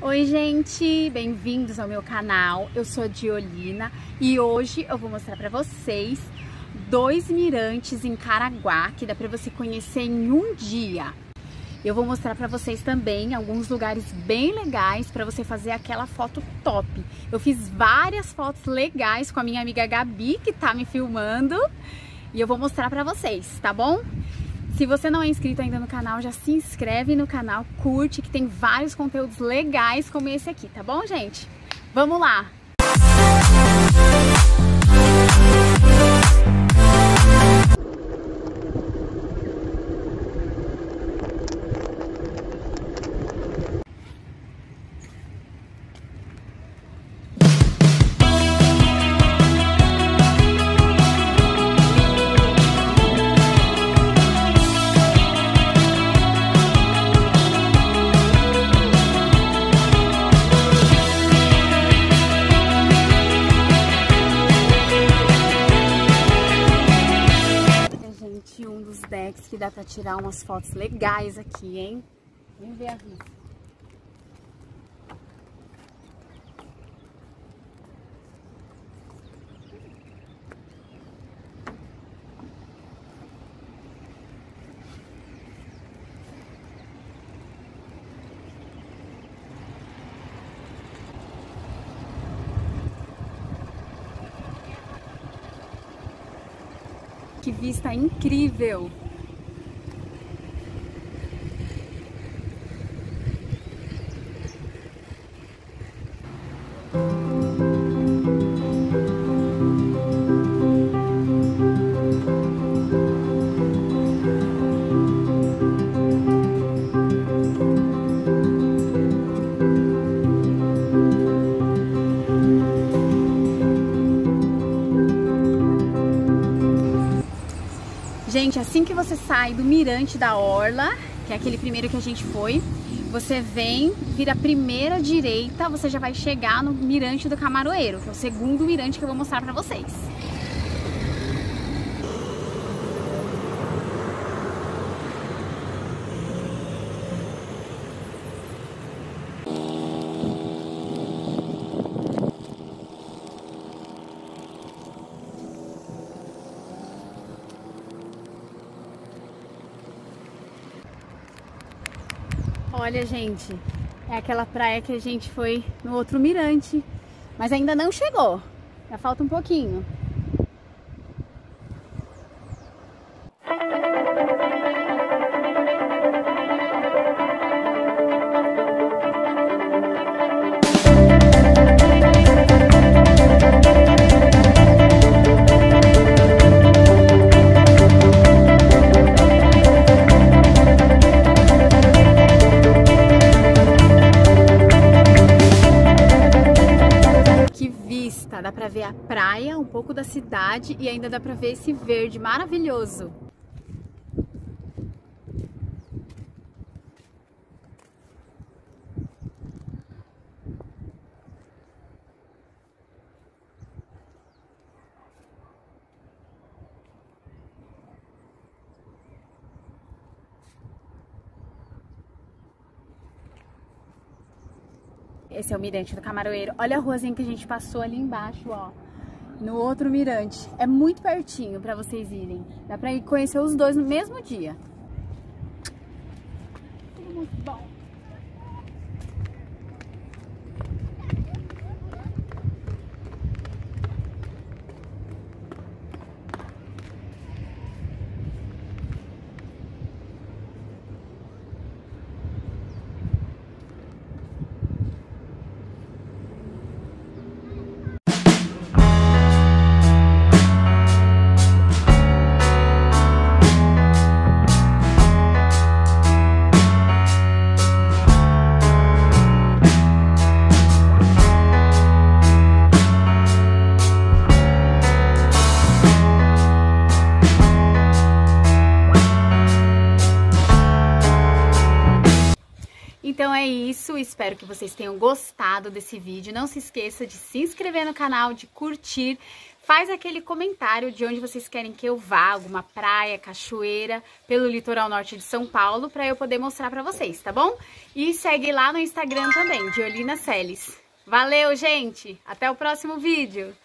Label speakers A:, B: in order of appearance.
A: Oi gente, bem-vindos ao meu canal, eu sou a Diolina e hoje eu vou mostrar pra vocês 2 mirantes em Caraguá que dá pra você conhecer em um dia. Eu vou mostrar pra vocês também alguns lugares bem legais pra você fazer aquela foto top. Eu fiz várias fotos legais com a minha amiga Gabi que tá me filmando e eu vou mostrar pra vocês, tá bom? Se você não é inscrito ainda no canal, já se inscreve no canal, curte, que tem vários conteúdos legais como esse aqui, tá bom, gente? Vamos lá! Um dos decks que dá pra tirar umas fotos legais aqui, hein? Vamos ver a vista. Que vista incrível! Gente, assim que você sai do mirante da Orla, que é aquele primeiro que a gente foi, você vem, vira a primeira direita, você já vai chegar no mirante do Camaroeiro, que é o segundo mirante que eu vou mostrar pra vocês. Olha, gente, é aquela praia que a gente foi no outro mirante, mas ainda não chegou, já falta um pouquinho. Dá pra ver a praia, um pouco da cidade e ainda dá pra ver esse verde maravilhoso. Esse é o mirante do Camaroeiro. Olha a ruazinha que a gente passou ali embaixo, ó. No outro mirante. É muito pertinho pra vocês irem. Dá pra ir conhecer os dois no mesmo dia. Tudo muito bom. Então é isso, espero que vocês tenham gostado desse vídeo. Não se esqueça de se inscrever no canal, de curtir, faz aquele comentário de onde vocês querem que eu vá, alguma praia, cachoeira, pelo litoral norte de São Paulo, para eu poder mostrar para vocês, tá bom? E segue lá no Instagram também, Diolina Celes. Valeu, gente! Até o próximo vídeo!